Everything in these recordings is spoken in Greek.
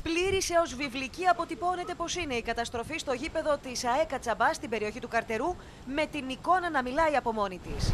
Πλήρης έως βιβλική αποτυπώνεται πως είναι η καταστροφή στο γήπεδο της ΑΕ Κατσαμπά στην περιοχή του Καρτερού, με την εικόνα να μιλάει από μόνη της.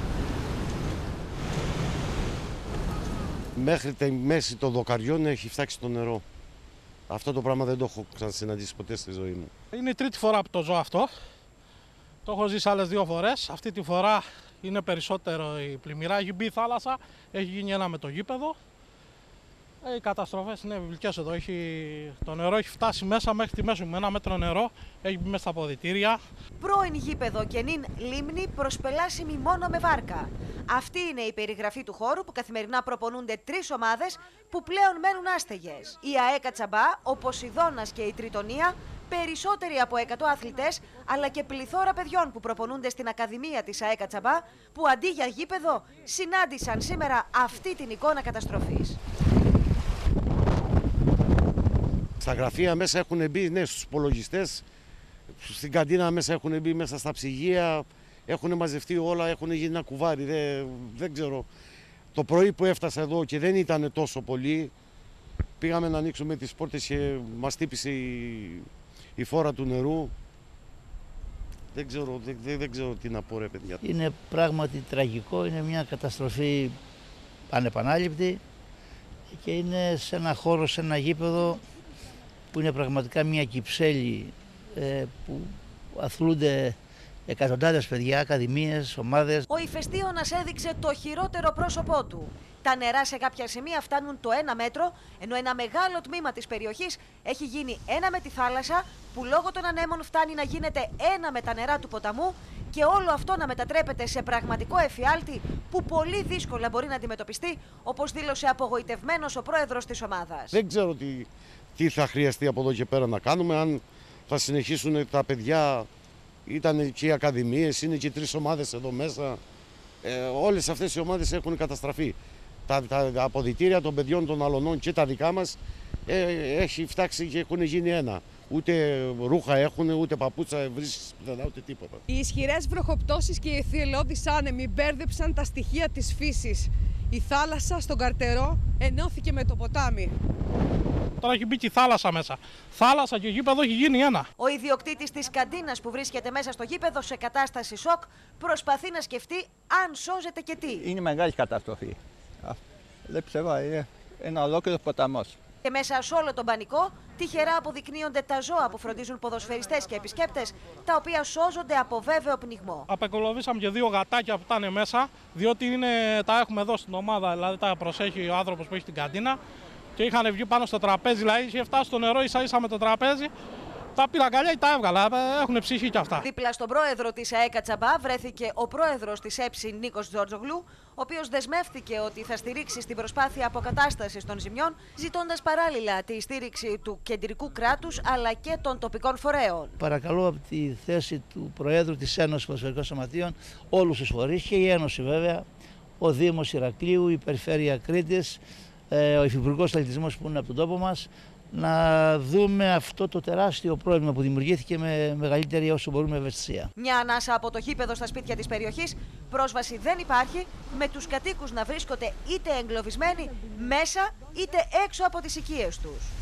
Μέχρι τη μέση των δοκαριών έχει φτάξει το νερό. Αυτό το πράγμα δεν το έχω ξανασυναντήσει ποτέ στη ζωή μου. Είναι η τρίτη φορά που το ζω αυτό. Το έχω ζήσει άλλες 2 φορές. Αυτή τη φορά είναι περισσότερο η πλημμυρά. Έχει μπει η θάλασσα, έχει γίνει ένα με το γήπεδο. Οι καταστροφές είναι βιβλικές εδώ. Το νερό έχει φτάσει μέσα μέχρι τη μέση με 1 μέτρο νερό. Έχει μπει μέσα στα αποδυτήρια. Πρώην γήπεδο και νυν λίμνη προσπελάσιμη μόνο με βάρκα. Αυτή είναι η περιγραφή του χώρου που καθημερινά προπονούνται 3 ομάδες που πλέον μένουν άστεγες. Η ΑΕ Κατσαμπά, ο Ποσειδώνας και η Τριτονία, περισσότεροι από 100 αθλητές, αλλά και πληθώρα παιδιών που προπονούνται στην Ακαδημία της ΑΕ Κατσαμπά, που αντί για γήπεδο συνάντησαν σήμερα αυτή την εικόνα καταστροφής. Στα γραφεία μέσα έχουν μπει, ναι, στους υπολογιστές, στην καντίνα μέσα έχουν μπει, μέσα στα ψυγεία, έχουν μαζευτεί όλα, έχουν γίνει ένα κουβάρι, δεν ξέρω. Το πρωί που έφτασα εδώ και δεν ήταν τόσο πολύ, πήγαμε να ανοίξουμε τις πόρτες και μας χτύπησε η φόρα του νερού. Δεν ξέρω τι να πω, ρε παιδιά. Είναι πράγματι τραγικό, είναι μια καταστροφή ανεπανάληπτη και είναι σε ένα χώρο, σε ένα γήπεδο που είναι πραγματικά μια κυψέλη που αθλούνται εκατοντάδες παιδιά, ακαδημίες, ομάδες. Ο ηφαιστείωνας έδειξε το χειρότερο πρόσωπό του. Τα νερά σε κάποια σημεία φτάνουν το 1 μέτρο, ενώ ένα μεγάλο τμήμα της περιοχής έχει γίνει ένα με τη θάλασσα, που λόγω των ανέμων φτάνει να γίνεται ένα με τα νερά του ποταμού, και όλο αυτό να μετατρέπεται σε πραγματικό εφιάλτη που πολύ δύσκολα μπορεί να αντιμετωπιστεί, όπως δήλωσε απογοητευμένος ο πρόεδρος της ομάδας. Δεν ξέρω τι θα χρειαστεί από εδώ και πέρα να κάνουμε, αν θα συνεχίσουν τα παιδιά. Ήταν και οι ακαδημίες, είναι και 3 ομάδες εδώ μέσα. Όλες αυτές οι ομάδες έχουν καταστραφεί. Τα αποδυτήρια των παιδιών των αλωνών και τα δικά μας έχει φτάξει και έχουν γίνει ένα. Ούτε ρούχα έχουν, ούτε παπούτσα βρίσκεις πουθενά, ούτε τίποτα. Οι ισχυρές βροχοπτώσεις και οι θυελλώδεις άνεμοι μπέρδεψαν τα στοιχεία της φύσης. Η θάλασσα στον Καρτερό ενώθηκε με το ποτάμι. Τώρα έχει μπει και η θάλασσα μέσα. Θάλασσα και γήπεδο έχει γίνει ένα. Ο ιδιοκτήτης της καντίνας που βρίσκεται μέσα στο γήπεδο σε κατάσταση σοκ προσπαθεί να σκεφτεί αν σώζεται και τι. Είναι μεγάλη καταστροφή. Βλέπεις εδώ, είναι ένα ολόκληρο ποταμός. Και μέσα σε όλο τον πανικό, τυχερά αποδεικνύονται τα ζώα που φροντίζουν ποδοσφαιριστές και επισκέπτες, τα οποία σώζονται από βέβαιο πνιγμό. Απεκολοβήσαμε και 2 γατάκια που ήταν μέσα, διότι τα έχουμε εδώ στην ομάδα, δηλαδή τα προσέχει ο άνθρωπος που έχει την καντίνα. Και είχαν βγει πάνω στο τραπέζι, δηλαδή είχε φτάσει στο νερό ίσα-ίσα με το τραπέζι. Τα πήρα καλιά ή τα έβγαλα, έχουν ψυχή κι αυτά. Δίπλα στον πρόεδρο της ΑΕ Κατσαμπά βρέθηκε ο πρόεδρος της ΕΨΗ Νίκος Τζόρτζογλου, ο οποίος δεσμεύτηκε ότι θα στηρίξει στην προσπάθεια αποκατάστασης των ζημιών, ζητώντας παράλληλα τη στήριξη του κεντρικού κράτους αλλά και των τοπικών φορέων. Παρακαλώ από τη θέση του Προέδρου της Ένωσης Ποδοσφαιρικών Σωματείων όλους τους φορείς, και η Ένωση βέβαια, ο Δήμος Ηρακλείου, η Περιφέρεια Κρήτης, ο Υφυπουργός Αθλητισμός που είναι από τον τόπο μας, να δούμε αυτό το τεράστιο πρόβλημα που δημιουργήθηκε με μεγαλύτερη όσο μπορούμε ευαισθησία. Μια ανάσα από το γήπεδο στα σπίτια της περιοχής, πρόσβαση δεν υπάρχει, με τους κατοίκους να βρίσκονται είτε εγκλωβισμένοι μέσα είτε έξω από τις οικίες τους.